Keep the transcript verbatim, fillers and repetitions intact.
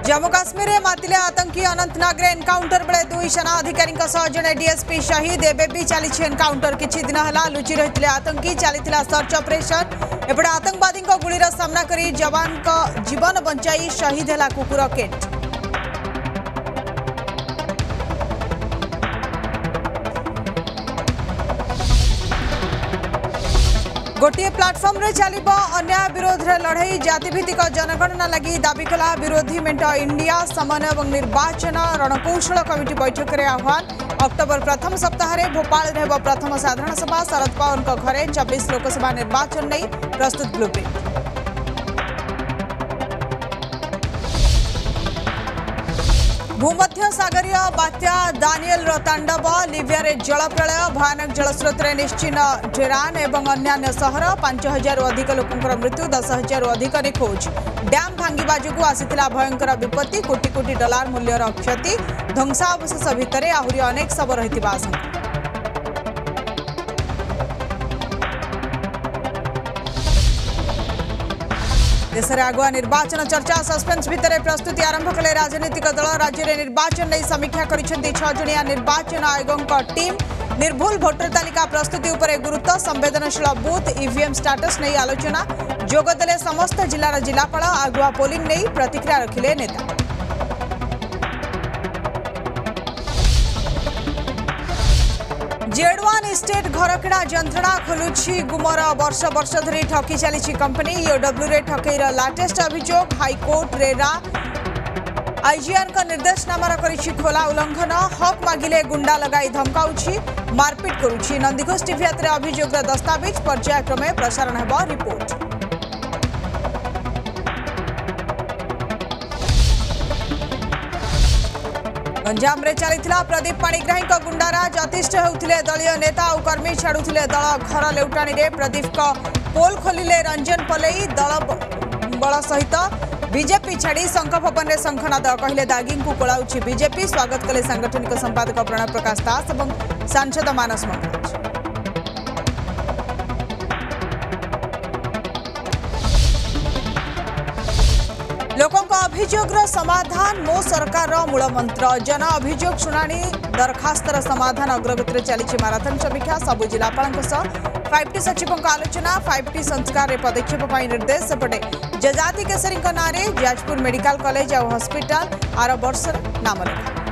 जम्मू काश्मीर में मातिले आतंकी अनंतनाग एनकाउंटर बेले दुई सेना अधिकारी जड़े डीएसपी शहीद एवं भी चली एनकाउंटर किछि दिन है लुचि रही आतंकी चली सर्च ऑपरेशन एपटे आतंकवादी गुलीर सामना कर जवान जीवन बंचाई शहीद है कुकुर केट। गोटे प्लाटफर्म रे चलिबो अन्याय विरोध रे लड़ाई जातिभित्तिक जनगणना लगी दाबी कला विरोधी मेंट इंडिया समन्वय और निर्वाचन रणकौशल कमिटी बैठक रे आह्वान। अक्टोबर प्रथम सप्ताह रे भोपाल रे हेबो प्रथम साधारण सभा शरद पवार घरे चौबीस लोकसभा निर्वाचन नहीं प्रस्तुत ब्लूप्रिंट। भूमध्य सागरीय बात्या दानियल तांडव लिबिया रे जल प्रलय भयानक जलस्रोत रे निश्चिन्न टेरान एवं अन्य सहर पांच हजार अधिक लोकंकर मृत्यु दस हजार अधिक निखोज डैम भांगिबा जोगु आसीथिला भयंकर विपत्ति कोटी कोटी डॉलर मूल्यर क्षति ध्वंसावशेष भितर आहुरी अनेक सब रहिथिबा आशंका। देश में आगुआ निर्वाचन चर्चा सस्पेंस भितर प्रस्तुति आरंभ कले राजनीतिक दल राज्य में निर्वाचन नहीं समीक्षा करिसेंती छह जणिया निर्वाचन आयोगों टीम निर्भुल भोटर तालिका प्रस्तुति उपरे गुरुत्व संवेदनशील बूथ ईवीएम स्टाटस नहीं आलोचना जोगदेले समस्त जिलार जिलापाल आगुआ पोलिंग नहीं प्रतिक्रिया रखिले नेता। जेडवान इस्टेट घरकिणा जंत्रणा खोलुछि गुमर वर्ष वर्ष धरी ठकी चली कंपनी ईओडब्ल्यू रे ठकईर लाटेस्ट अभियोग हाईकोर्ट रेरा आईजीआर का निर्देशनामार करिछि खोला उल्लंघन हक मागिले गुंडा लगाई धमकाउछि मारपीट करुछि नंदीघोष टीवी हाथ अभियोग दस्तावेज पर्यायक्रमे प्रसारण हेब रिपोर्ट। गंजाम रे चलीथिला प्रदीप पाणिग्राही गुंडाराज अतिष्ठ होउथिले दलीय नेता और कर्मी छाड़ुथिले दल घर लेउटाणी रे प्रदीप का पोल खोलिले रंजन पलई दल बल सहित बीजेपी छाड़ी शंख भवन रे शंखनाद कहले दागी को कोलाउछि बीजेपी स्वागत कले सांगठनिक संपादक प्रणव प्रकाश दास और सांसद मानस मंगराज। लोकों अभियोग समाधान मो सरकार मूल मंत्र जन अभियोग शुणाणी दरखास्तर समाधान अग्रगति चली माराथन समीक्षा सबु जिलापाल फाइव टी सचिवों आलोचना फाइव टी संस्कार पदक्षेप निर्देश सेपटे जजाति केसरी ना जाजपुर मेडिकल कॉलेज और हॉस्पिटल आर वर्ष नाम लेखा।